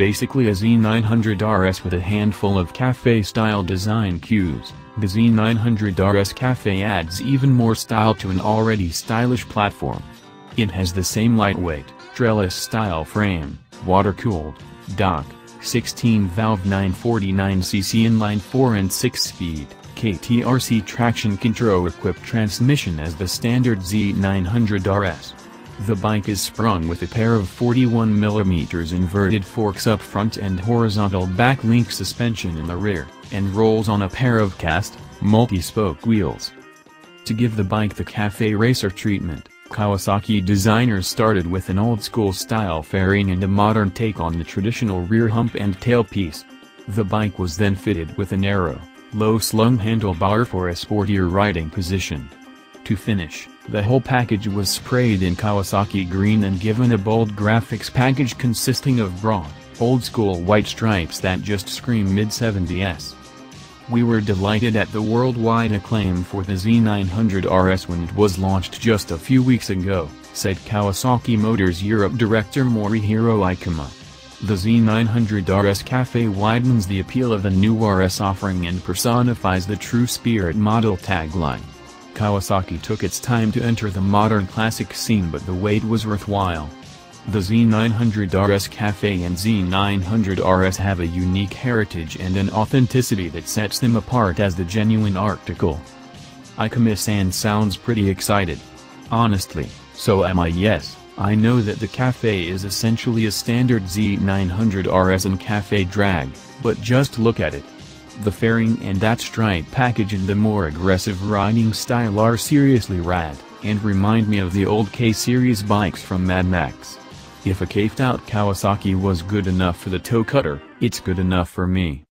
basically a Z900RS with a handful of cafe-style design cues. The Z900RS Cafe adds even more style to an already stylish platform. It has the same lightweight, trellis-style frame, water-cooled, dock, 16-valve 949cc inline 4 and 6-speed, KTRC traction control-equipped transmission as the standard Z900RS. The bike is sprung with a pair of 41mm inverted forks up front and horizontal back-link suspension in the rear, and rolls on a pair of cast, multi-spoke wheels. To give the bike the cafe racer treatment, Kawasaki designers started with an old-school style fairing and a modern take on the traditional rear hump and tailpiece. The bike was then fitted with a narrow, low-slung handlebar for a sportier riding position. To finish, the whole package was sprayed in Kawasaki green and given a bold graphics package consisting of broad, old-school white stripes that just scream mid-70s. We were delighted at the worldwide acclaim for the Z900RS when it was launched just a few weeks ago, said Kawasaki Motors Europe director Morihiro Ikema. The Z900RS Cafe widens the appeal of the new RS offering and personifies the true spirit model tagline. Kawasaki took its time to enter the modern classic scene, but the wait was worthwhile. The Z900RS Cafe and Z900RS have a unique heritage and an authenticity that sets them apart as the genuine article. Ikema-san sounds pretty excited. Honestly, so am I. Yes, I know that the Cafe is essentially a standard Z900RS and Cafe drag, but just look at it. The fairing and that stripe package and the more aggressive riding style are seriously rad, and remind me of the old K-series bikes from Mad Max. If a caved-out Kawasaki was good enough for the toe cutter, it's good enough for me.